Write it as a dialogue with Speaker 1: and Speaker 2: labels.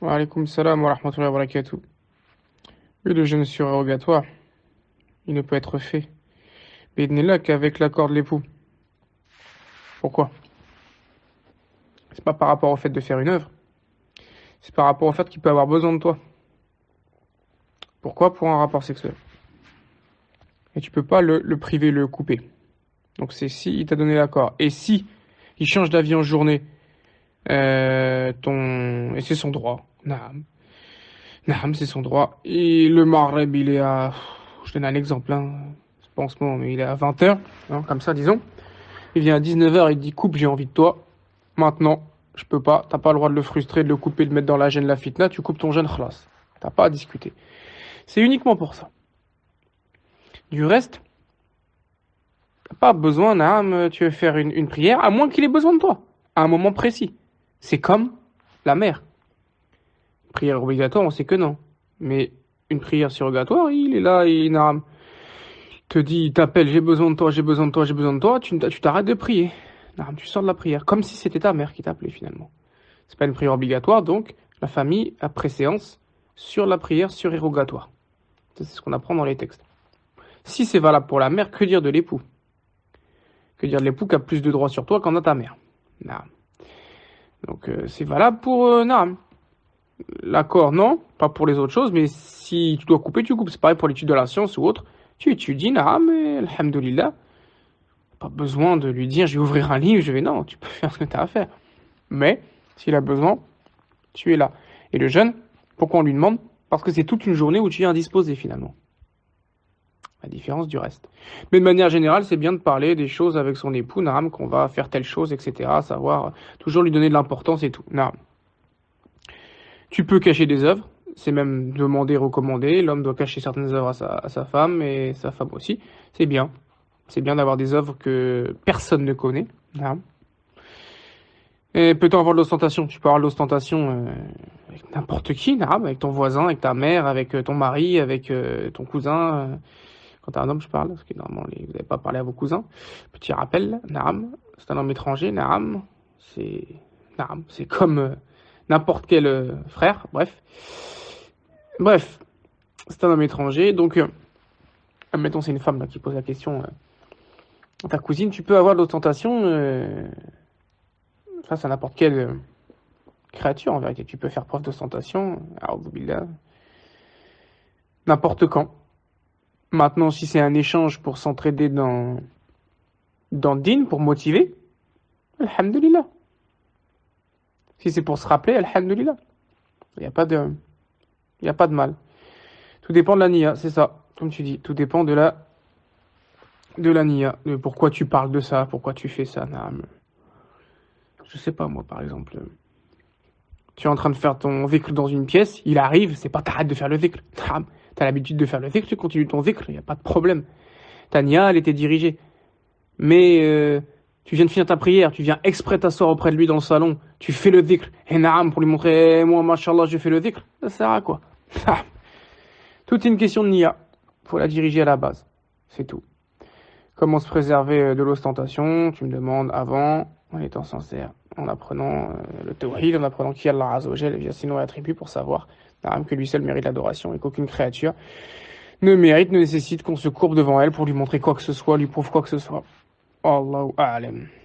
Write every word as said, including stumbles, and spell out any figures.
Speaker 1: Wa alaykoum salam wa rahmatullahi wa barakatuh. Oui, le jeûne surérogatoire, il ne peut être fait. Mais il n'est là qu'avec l'accord de l'époux. Pourquoi? C'est pas par rapport au fait de faire une œuvre, c'est par rapport au fait qu'il peut avoir besoin de toi. Pourquoi? Pour un rapport sexuel. Et tu peux pas le, le priver, le couper. Donc c'est si il t'a donné l'accord. Et si il change d'avis en journée, euh, ton... et c'est son droit. Naam. Naam, c'est son droit. Et le Maghreb, il est à... Je donne un exemple, hein. C'est pas en ce moment, mais il est à vingt heures, hein, comme ça, disons. Il vient à dix-neuf heures, il dit coupe, j'ai envie de toi. Maintenant, je peux pas. T'as pas le droit de le frustrer, de le couper, de le mettre dans la gêne, la fitna. Tu coupes ton jeûne, khlas. T'as pas à discuter. C'est uniquement pour ça. Du reste, t'as pas besoin, naam, tu veux faire une, une prière, à moins qu'il ait besoin de toi, à un moment précis. C'est comme la mère. Prière obligatoire, on sait que non. Mais une prière surrogatoire, il est là, il naam, te dit, il t'appelle, j'ai besoin de toi, j'ai besoin de toi, j'ai besoin de toi, tu tu t'arrêtes de prier. Naam, tu sors de la prière, comme si c'était ta mère qui t'appelait finalement. C'est pas une prière obligatoire, donc la famille a préséance sur la prière surérogatoire. C'est ce qu'on apprend dans les textes. Si c'est valable pour la mère, que dire de l'époux? Que dire de l'époux qui a plus de droits sur toi qu'en a ta mère? Naam. Donc euh, c'est valable pour euh, Naam. L'accord, non, pas pour les autres choses, mais si tu dois couper, tu coupes. C'est pareil pour l'étude de la science ou autre. Tu étudies, Naam, et alhamdoulilah. Pas besoin de lui dire, je vais ouvrir un livre, je vais, non, tu peux faire ce que tu as à faire. Mais, s'il a besoin, tu es là. Et le jeûne, pourquoi on lui demande? Parce que c'est toute une journée où tu es indisposé finalement. La différence du reste. Mais de manière générale, c'est bien de parler des choses avec son époux, Naam, qu'on va faire telle chose, et cetera. Savoir, toujours lui donner de l'importance et tout. Naam. Tu peux cacher des œuvres, c'est même demandé, recommandé. L'homme doit cacher certaines œuvres à sa, à sa femme et sa femme aussi. C'est bien. C'est bien d'avoir des œuvres que personne ne connaît. Naam. Et peut-on avoir de l'ostentation? Tu peux avoir de l'ostentation euh, avec n'importe qui, naam, avec ton voisin, avec ta mère, avec euh, ton mari, avec euh, ton cousin. Euh, quand t'es un homme, je parle, parce que normalement, les- vous n'avez pas parlé à vos cousins. Petit rappel, naam, c'est un homme étranger, naam, c'est naam, c'est comme euh, n'importe quel euh, frère, bref. Bref, c'est un homme étranger, donc, euh, admettons, c'est une femme là, qui pose la question, euh, ta cousine, tu peux avoir de l'ostentation euh, face à n'importe quelle euh, créature, en vérité. Tu peux faire preuve d'ostentation, a'oudhu billah, n'importe quand. Maintenant, si c'est un échange pour s'entraider dans, dans le din, pour motiver, alhamdulillah. Si c'est pour se rappeler, alhamdulillah. Il n'y a pas de, il y a pas de mal. Tout dépend de la niya, c'est ça. Comme tu dis, tout dépend de la, de la niya. De pourquoi tu parles de ça, pourquoi tu fais ça. Naam. Je sais pas, moi, par exemple. Tu es en train de faire ton dhikr dans une pièce, il arrive, c'est pas t'arrêtes de faire le dhikr. Naam. T'as l'habitude de faire le dhikr, tu continues ton dhikr, il n'y a pas de problème. Ta niya, elle était dirigée. Mais euh, tu viens de finir ta prière, tu viens exprès t'asseoir auprès de lui dans le salon, tu fais le dhikr, et naam, pour lui montrer, eh, moi, mashallah, je fais le dhikr, ça sert à quoi? Tout est une question de niya. Faut la diriger à la base. C'est tout. Comment se préserver euh, de l'ostentation? Tu me demandes avant, en étant sincère, en apprenant euh, le tawhid, en apprenant qui est Allah Azza wa Jal, et bien sinon attribue pour savoir naam, que lui seul mérite l'adoration et qu'aucune créature ne mérite, ne nécessite qu'on se courbe devant elle pour lui montrer quoi que ce soit, lui prouve quoi que ce soit. Allahu a'lam.